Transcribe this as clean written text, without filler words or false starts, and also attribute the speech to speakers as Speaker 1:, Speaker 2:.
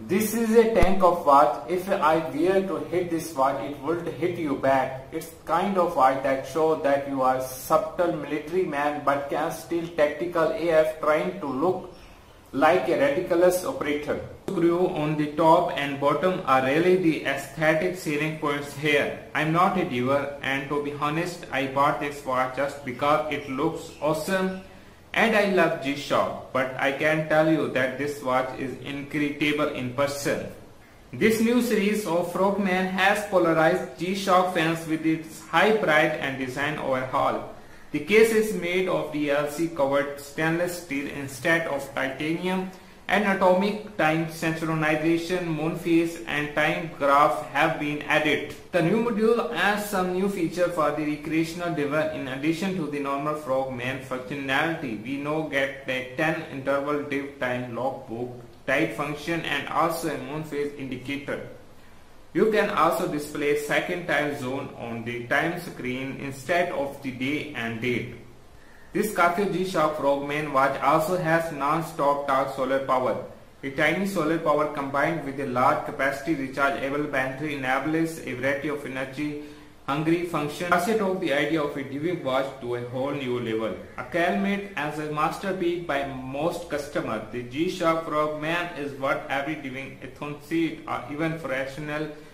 Speaker 1: This is a tank of watch. If I were to hit this watch, it would hit you back. It's kind of watch that shows that you are subtle military man but can still tactical AF, trying to look like a ridiculous operator. The screw on the top and bottom are really the aesthetic selling points here. I'm not a diver, and to be honest, I bought this watch just because it looks awesome and I love G-Shock, but I can tell you that this watch is incredible in person. This new series of Frogman has polarized G-Shock fans with its high pride and design overhaul. The case is made of DLC covered stainless steel instead of titanium, and atomic time synchronization, moon phase and time graph have been added. The new module adds some new features for the recreational diver. In addition to the normal Frogman functionality, we now get the 10 interval div time logbook, tide function and also a moon phase indicator. You can also display second time zone on the time screen instead of the day and date. This Casio G-Shock Frogman watch also has non-stop torque solar power. A tiny solar power combined with a large capacity rechargeable battery enables a variety of energy hungry functions. Casio took the idea of a diving watch to a whole new level. Acclaimed as a masterpiece by most customers, the G-Shock Frogman is what every diving enthusiast or even professional